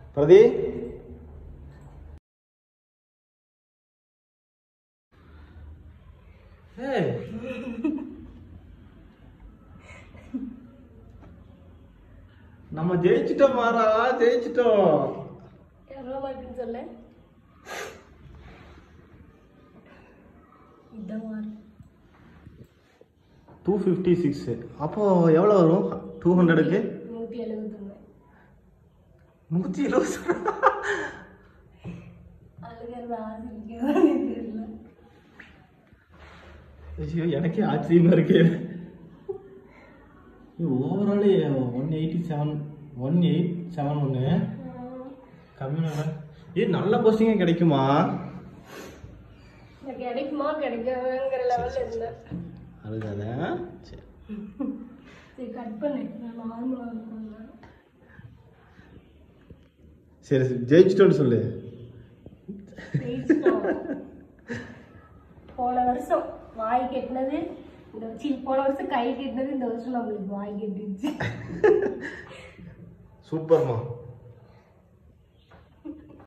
பிரதி நம்ம ஜெயிச்சிட்டோம் மாறா, ஜெயிச்சிட்டோம். எவ்வளோ மார்க்குன்னு சொல்ல. இதான் மார்க் 256. அப்போ எவ்வளோ வரும் 200க்கு? 171. 170. அழுகிறது ஆசிரியர் தெரியல. ஐயோ எனக்கே ஆச்சரியமா இருக்கு. ஓவராலே 187 கம்மியாக. நல்ல போஸ்டிங்கே கிடைக்குமா? கிடைக்குமா கிடைக்காதுங்கிற லெவலில் இருந்தேன். அதுதானே. சரி சரி கட் பண்ணு. நான் நார்மலாக இருக்கேன். சரி சரி ஜெயிச்சிட்டோன்னு சொல்லு. போன வருஷம் வாய் கெட்டினது போன வருஷம் கை கெட்டினது இந்த வருஷம் நம்மளுக்கு வாய் கெட்டிடுச்சு. சூப்பர்மா.